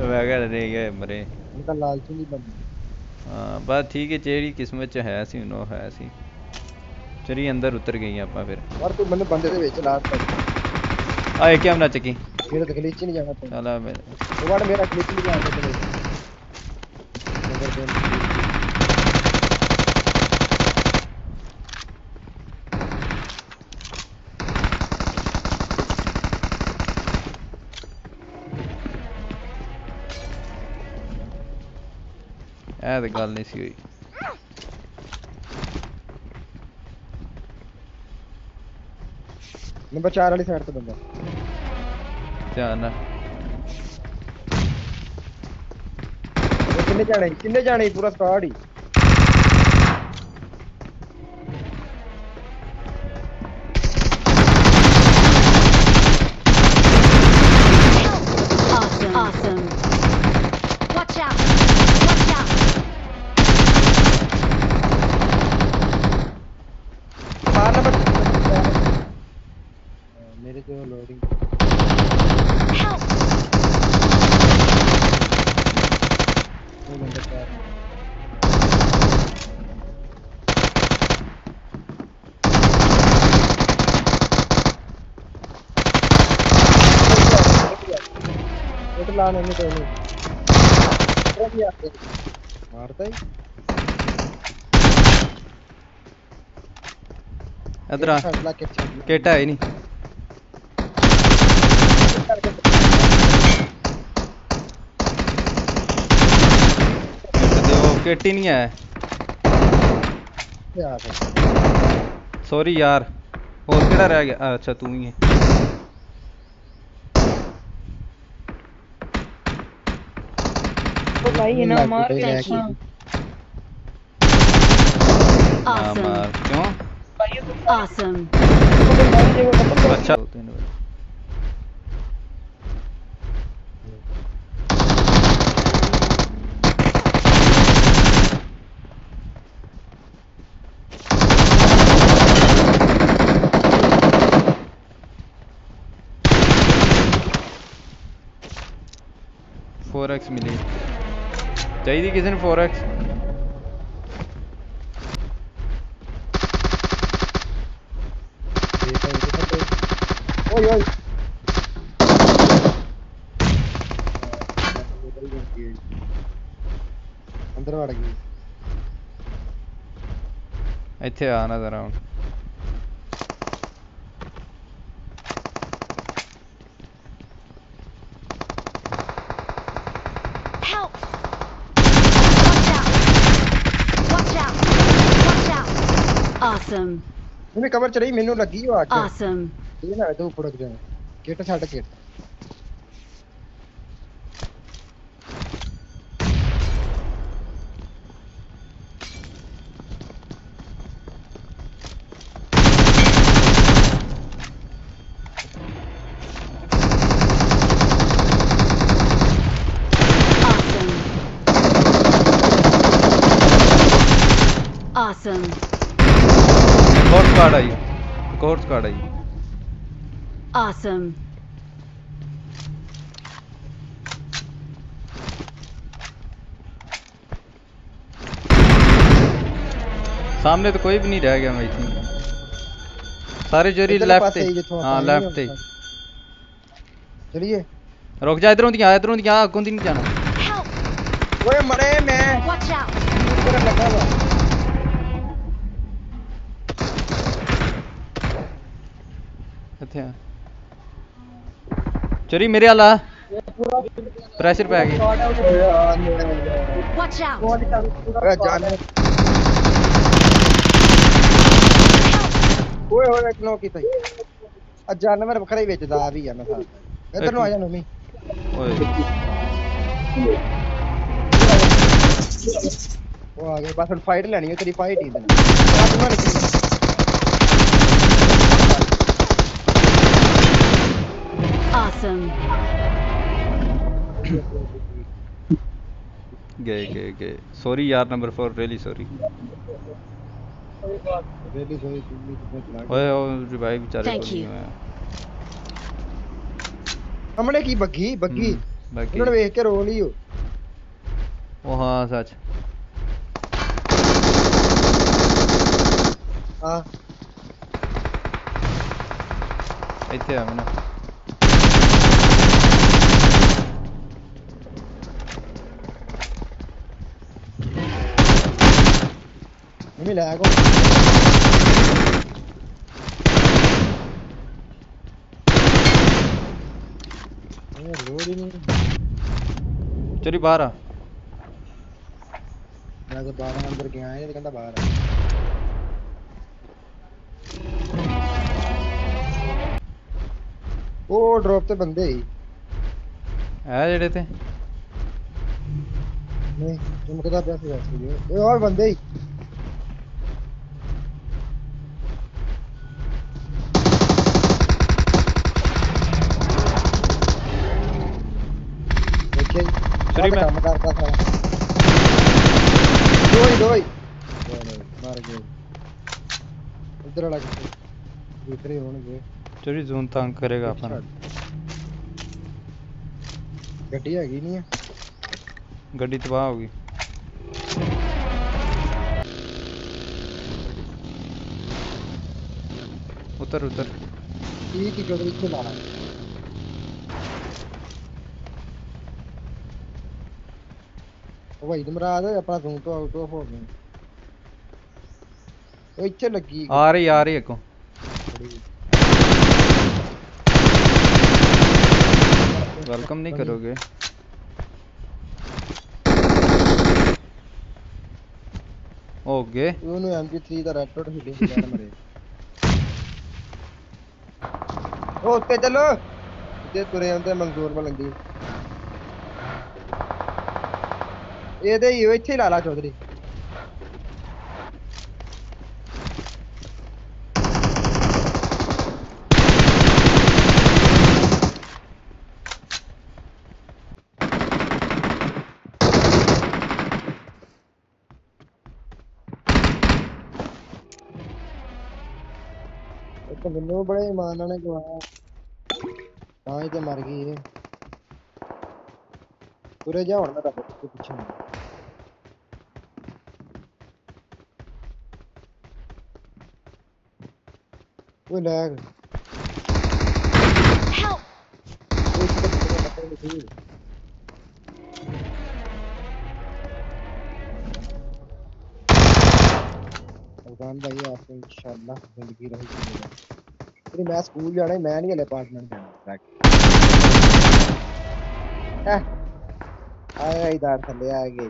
वगैरह रह गए मरे उनका लालची नहीं बन। हाँ बस ठीक है जेड़ी किस्मत च है सी नो है सी चली अंदर उतर गई ਆਪਾਂ फिर और तू मैंने बंदे दे विच लात आए क्या ना चकी मेरे तो ग्लिच नहीं जाना चाहिए। चला मैं तो वाड़ मेरा ग्लिच नहीं जाना चाहिए नंबर पे ਇਹ ਤਾਂ ਗੱਲ ਨਹੀਂ ਸੀ ਹੋਈ नंबर 4 वाली साइड पे बंदा ਧਿਆਨ ਨਾਲ किन्ने जाने पूरा स्क्वाड ही Awesome. Watch out. मार नंबर मेरे जो लोडिंग Help. वो नंबर 4 एक लाने में तो नहीं मारता ही इधर आ केटा है नहीं केटी नहीं है सॉरी यार और केड़ा रह गया अच्छा तू ही है तो भाई है ना मार के मार क्यों Awesome. अच्छा फोर एक्स मिली चाहिए किसी ने 4x ओए ओए अंदर वड़ गई ਇੱਥੇ ਆਣਾ ਜ਼ਰਾ ਹੁਣ Help. Watch out. Awesome. मैंने कवर चढ़ी मेनू लगी हो आके Awesome. ये ना तो ऊपर जाए किट छाड़ किट Awesome. कोर्स कार्ड आई कोर्स कार्ड आई Awesome. सामने तो कोई भी नहीं रह गया मैं इतनी सारे जोरी लेफ्ट है हां लेफ्ट है चलिए रुक जा इधरों दी आ कौन दी नहीं जाना ओए मरे मैं Watch out. तेरा लगा हुआ अच्छा चोरी मेरे वाला प्रेशर पे आ गई Watch out. अरे जान ओए ओए एक नो की थी अ जानवर बखरा ही बेचदा आ भी है ना साथ इधर नु आ जा नमी ओए वो आ गए बस फाइट लेनी है तेरी फाइट ही देना Awesome. गए सॉरी यार नंबर 4 रियली सॉरी ओए ओ रिवाइव बेचारे Thank you. हमने की बग्गी बाकी उन्होंने देख के रोल ही हो ओ हाँ सच हां ਇੱਥੇ ਆ ਮੈਨੂੰ मैं ले आको ये लोड ही नहीं चली बाहर आ मैं तो बाहर अंदर गया है तो कहता बाहर आ ओ ड्रॉप ते बंदे ही है जेड़े ते नहीं चमकदा पिया सी वैसे ओए और बंदे ही सॉरी मैं काम करता था दो ही मार गए इधर वाला दूसरे होंगे चोरी जोन तंग करेगा अपन गड्डी हैगी नहीं है गड्डी तबाह होगी उतर उतर ठीक ही गड्डी से लाना ओ भाई तुमराद अपना जोन तो आउट ऑफ हो गए ओ इच्छे लगी आ रही अगो वेलकम नहीं करोगे ओके ਉਹਨੂੰ MP3 ਦਾ ਰੈਡ ਡਾਟ ਹਿੱਲਿੰਗ ਜਾਣ ਮਰੇ ਉਹ ਉੱਤੇ ਚੱਲੋ ਤੇ ਤੁਰੇ ਆਉਂਦੇ ਮਨਜ਼ੂਰ ਮਲੰਗੀ ਇਹਦੇ ਹੀ ਇੱਥੇ ਹੀ ਲਾ ਲਾ ਚੌਧਰੀ तो मैंने बड़े ईमान ने गवाया ਤਾਂ ਹੀ ਤੇ ਮਰ ਗਈ ਇਹ ਤੁਰੇ ਜਾ ਹੁਣ ਮੈਂ ਰੱਬ ਦੇ ਪਿੱਛੇ ਉਹ ਲੈਗ भगवान भाई आपको इंशाल्लाह जिंदगी रहेगी तेरी मैं स्कूल जाना है मैं नहीं हले अपार्टमेंट जाना आया इधर थले आ गए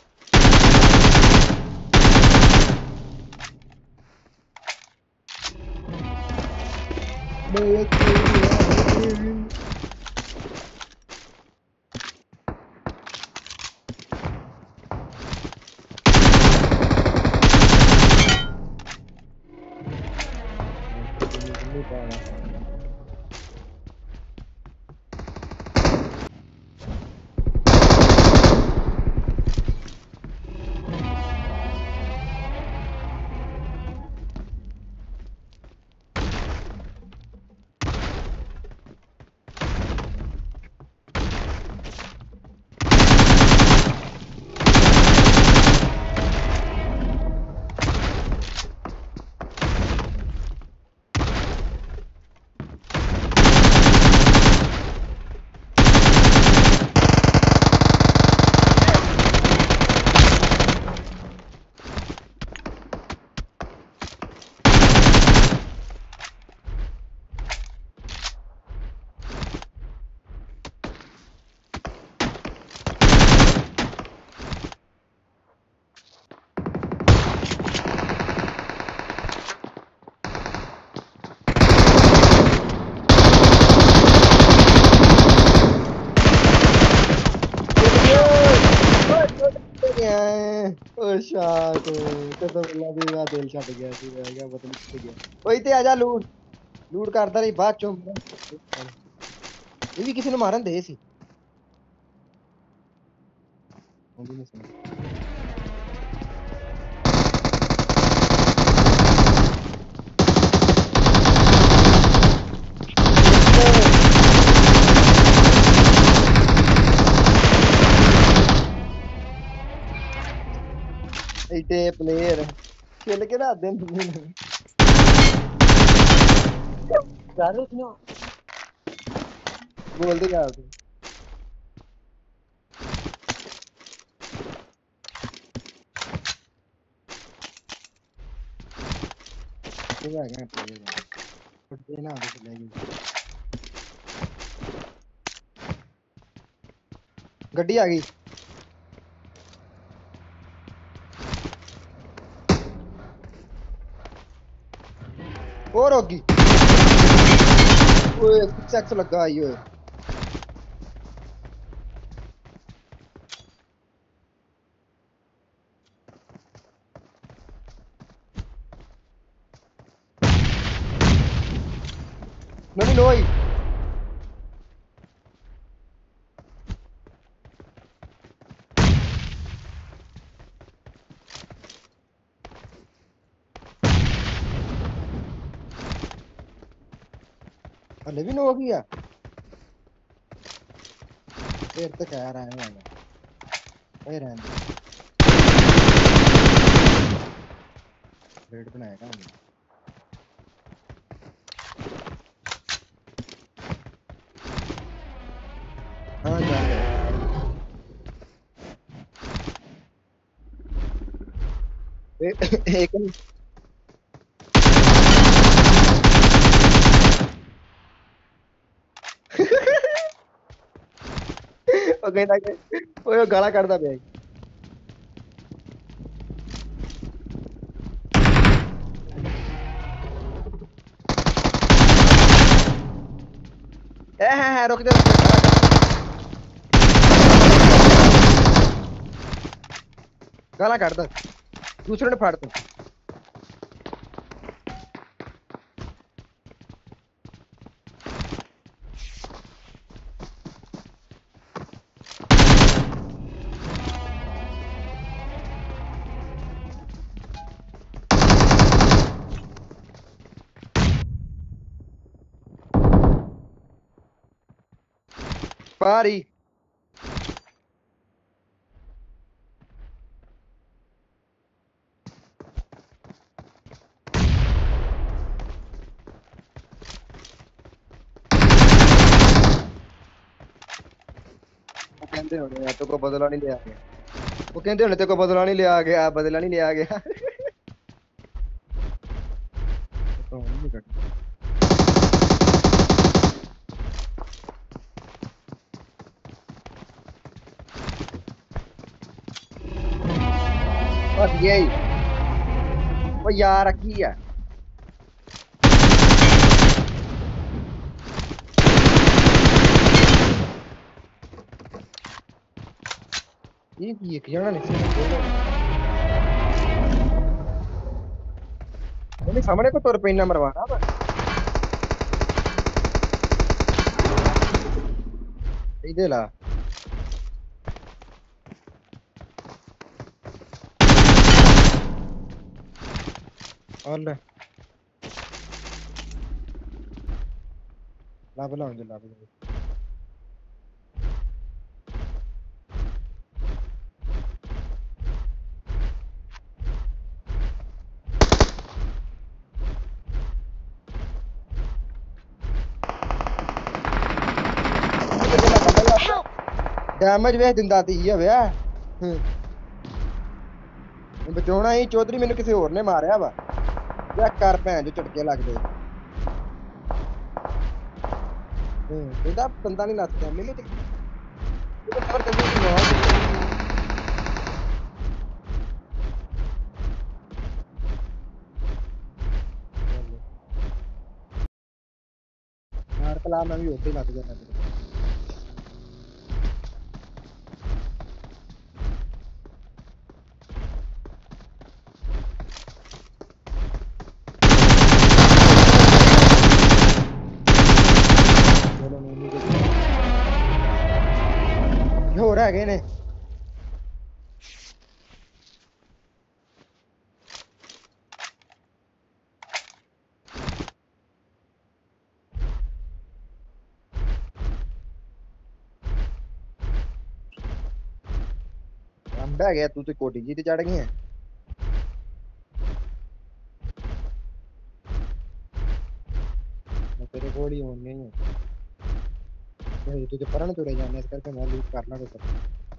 शाक कदम लगी मैं दिल छट गया सी मैं क्या पता नहीं किथे गया ओए ते आजा लूट लूट करदा रही बाद चों ये भी किसी ने मारन दे सी एटे प्लेयर खेल के ना दिन यार क्यों बोल दे यार तू आ गया प्लेयर फुट ना आगे चलेगी गड्डी आ गई और होगी ओए 6x लगा आई ओए नहीं नो आई अरे भी नो हो गया फिर तो कह रहा है वाला ए रहने रेड बनाएगा हमने हाँ जा एक ਉਹ ਕਹਿੰਦਾ ਕਿ ਓਏ ਉਹ ਗਾਲਾਂ ਕੱਢਦਾ ਪਿਆ ਹੈ ਰੁਕ ਜਾ ਗਾਲਾਂ ਕੱਢਦਾ ਦੂਸਰੇ ਨੂੰ ਫੜ ਤੂੰ ਪਾਰੀ ਕਹਿੰਦੇ ਹੋਣੇ ਆ ਤੋ ਕੋ ਬਦਲਾ ਨਹੀਂ ਲਿਆ ਗਿਆ ਉਹ ਕਹਿੰਦੇ ਹੋਣੇ ਤੇ ਕੋ ਬਦਲਾ ਨਹੀਂ ਲਿਆ ਗਿਆ ਬਦਲਾ ਨਹੀਂ ਲਿਆ ਗਿਆ ਤਾਂ ਨਹੀਂ ਕੱਟ ਬਸ ਗਈ ਉਹ ਯਾਰ ਕੀ ਆ ਇਹ ਕੀ ਇੱਕ ਜਣਾ ਨਹੀਂ ਉਹਨੇ ਸਾਹਮਣੇ ਕੋ ਤੁਰ ਪੈਣਾ ਮਰਵਾਣਾ ਵਾ ਇਹਦੇ ਲਾ और ले लाभ लाओ जो लाभ डैमेज वे दिंदा ती है वे बचाना ही चौधरी मैंने किसी और ने मारया वा चेक कर भैन जो झटके लगदे ਇਹਦਾ ਬੰਦਾ ਨਹੀਂ ਲੱਥਦਾ ਮੈਨੂੰ ਤੇ ਇਹ ਪਰ ਕਦੀ ਨਹੀਂ ਮਾਰ ਕਲਾ ਮੈਂ ਵੀ ਉੱਤੇ ਲੱਗ ਜਾਣਾ ਹੋਰ ਹੈਗੇ ਨੇ ਅੰਬ ਹੈਗੇ ਤੂੰ ਤੇ ਕੋਟੀ ਜੀ ਤੇ ਚੜ ਗਈ ਹੈ स्क्वाड ही होंगे ही है। तुझे परन तुरे जाने इस करके मैं लूट करना तो सब।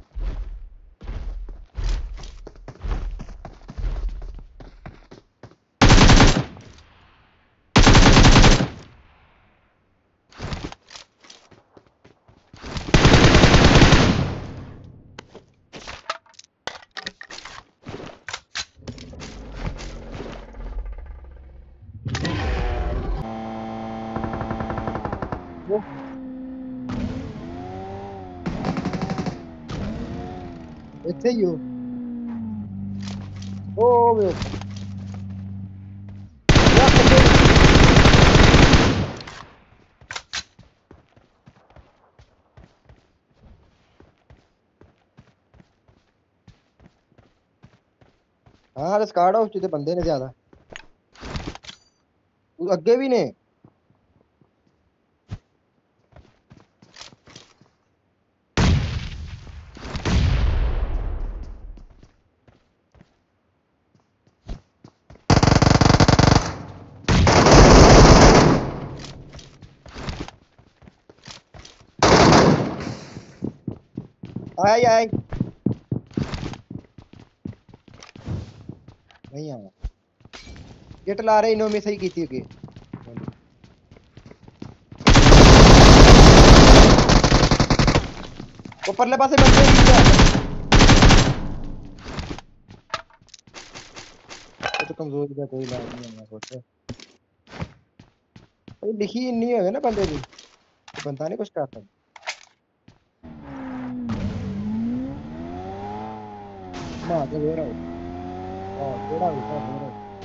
वो ਇੱਥੇ ਹੀ ਉਹ ਵੇ ਹਾਂ ਰਿਸਕਾਰਡ ਹਾਊਸ ਚ ਤੇ ਬੰਦੇ ਨੇ ਜ਼ਿਆਦਾ ਅੱਗੇ ਵੀ ਨੇ ਆਇਆ ਆਇਆ ਨਹੀਂ ਆਇਆ ਕਿਟ ਲਾ ਰਹੇ ਇਨੋਮੀ ਸਹੀ ਕੀਤੀ ਅੱਗੇ ਉਹ ਪਰਲੇ ਪਾਸੇ ਬੰਦੇ ਇਹ ਤਾਂ ਕਮਜ਼ੋਰੀ ਦਾ ਕੋਈ ਇਲਾਜ ਨਹੀਂ ਹੈ ਕੁਛ ਇਹ ਲਿਖੀ ਇੰਨੀ ਹੋਵੇ ਨਾ ਬੰਦੇ ਦੀ ਬੰਦਾ ਨਹੀਂ ਕੁਛ ਕਰ ਸਕਦਾ ਮਾਂ ਦੇ ਵੇਰਾ ਉਹ ਕਿਹੜਾ ਵੀ ਤਾਂ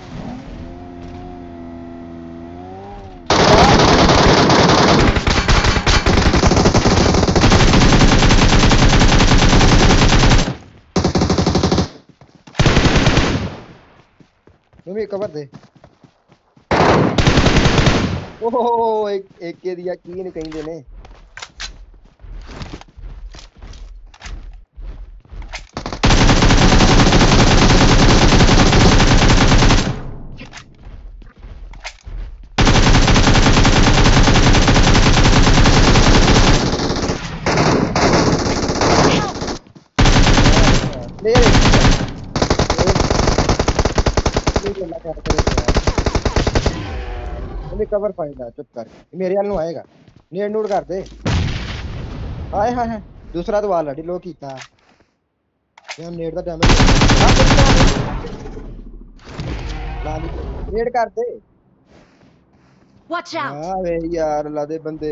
तुम्हें कवर दे ओहो एक के दिया की नहीं कहीं देने कवर पाएगा चुप कर मेरे वाल आएगा नेड़ नूड़ कर दे आए हाय हाय दूसरा तो वाल लो कीता नेड़ दा डैमेज नेड़ कर दे Watch out! वे यार ला दे बंदे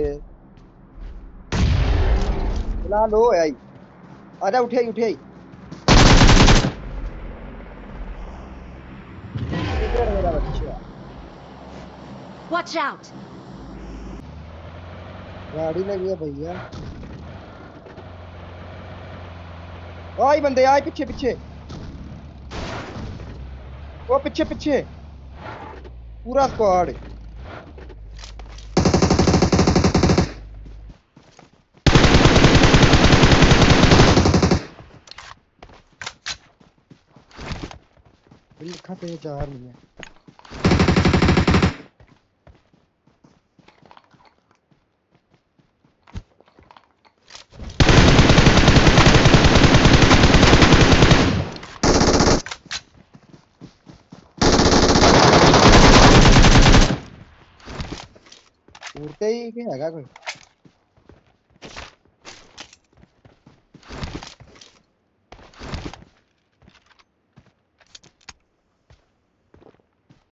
ला लो आई आजा उठे उठे मेरा बच्चा Watch out! गाड़ी लगी है भैया ओए बंदे आए पीछे पीछे वो पीछे पीछे पूरा स्क्वाड लिखा पे चार नहीं है उड़ते ही क्या है कोई